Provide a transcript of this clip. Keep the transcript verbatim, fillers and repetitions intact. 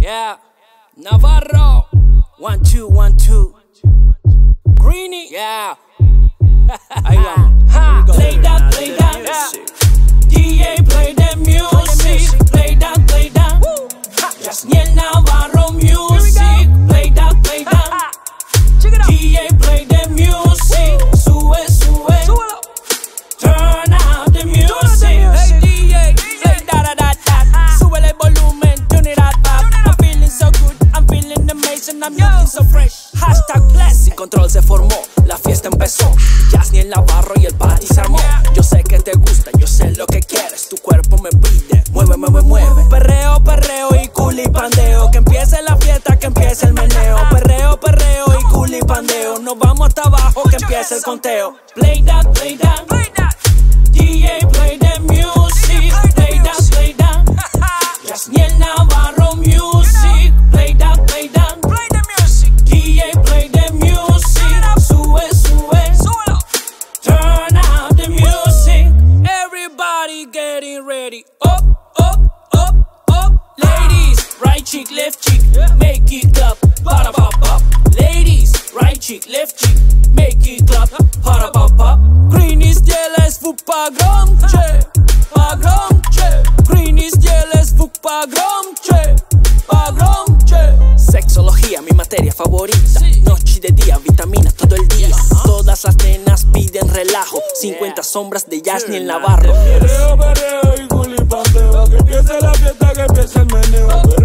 Yeah, Navarro. One, two, one, two. Greeny. Yeah. Ahí vamos. Play that, play that. Yeah. D J, play that music. Play that, play that. Yasniel Navarro music. Play that, play that. D J, play that music. Sube, sube. Turn out the music. Hey D J, play da da da da. Súbele el volumen, tune it up, up. I'm feeling so good, I'm feeling amazing, I'm looking so fresh. Hashtag classic. Sin control se formó, la fiesta empezó. Yasniel Navarro y el party se armó. Yo sé que te gusta, yo sé lo que quieres. Tu cuerpo me pide, mueve, mueve, mueve. Perreo, perreo y culipandeo. Que empiece la fiesta, que empiece el meneo. Perreo, perreo y culipandeo. Nos vamos hasta abajo, que empiece el conteo. Play that, play that. D J, play that music. Play that, play that. Yasniel Navarro music. Play that, play that. D J, play that music. Sube, sube. Turn out the music. Everybody getting ready. Up, up, up, up. Ladies, right cheek, left cheek, make it clap. Para pop pop. Ladies, right cheek, left cheek, make it clap. Para pop pop. Greeny zdieles w pogromcie, pogromcie. Greeny zdieles w pogromcie, pogromcie. Sexología, mi materia favorita. Noche y de día, vitaminas todo el día. Todas las nenas piden relajo. cincuenta sombras de Yasniel Navarro. Perreo, perreo y culipandeo. Que empiece la fiesta, que empiece el meneo.